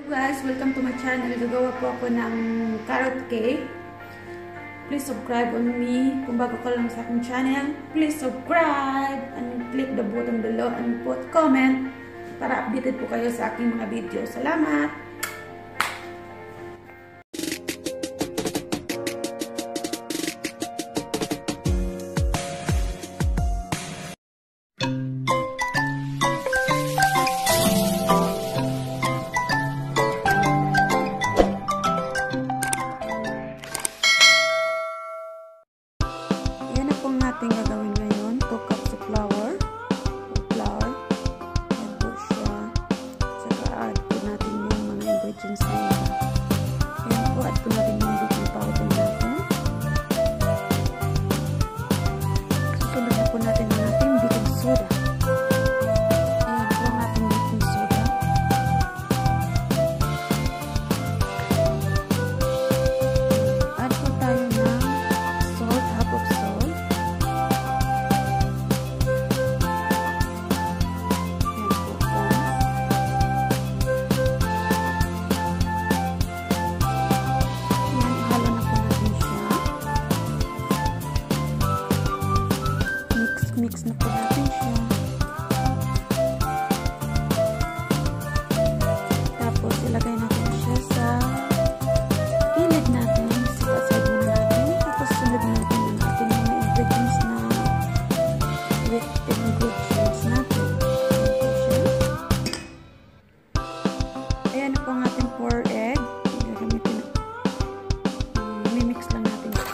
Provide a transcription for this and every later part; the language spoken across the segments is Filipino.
Guys, welcome to my channel. Gagawa po ako ng carrot cake. Please subscribe on me. Kung bago ka lang sa aking channel, please subscribe and click the button below and put comment para updated po kayo sa aking mga video. Salamat! Ating gagawin ngayon, 2 cups of flour, add po siya, saka add po natin yung mga ingredients na yun. Ayan po, add po natin yung baking powder natin. Susunod na po natin ang ating baking soda. Ayan po ang ating baking soda. Add po tayo ng salt, half of salt. Mix na po natin siya. Tapos ilagay natin siya sa gilid natin. Side muna natin. Tapos sunod natin ang ating mga ingredients na with ingredients natin. Ayan po ang ating 4 egg. Gagamitin. Mimix lang natin siya.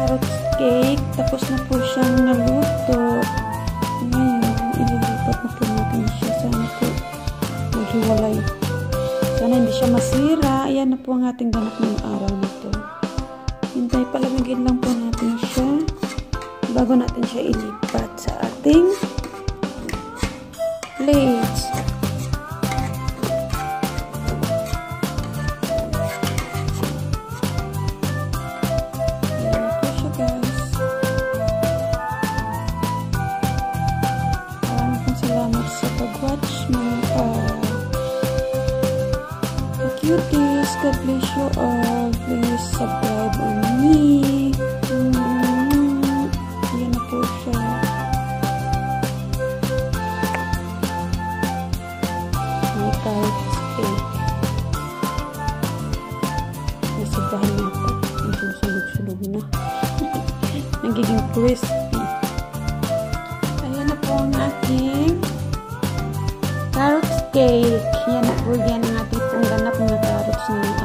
carrot cake. Tapos na po siyang naluto. Ngayon, ililipat na po natin siya. Sana po maghiwalay. Sana hindi siya masira. Ayan na po ang ating ganap ng araw nito. Hintay, palamigin lang po natin siya bago natin siya ilipat sa ating plates. Salamat sa pag-watch mga cuties. God bless you all. Please subscribe on me. Ayan na po siya. May carrot cake. Nasibahan na ito. Medyo sulog-sulog na. Nagiging crispy. Ayan na po ang ating carrot cake. Yan na po yan ang ating pong ganap na carrots ngayong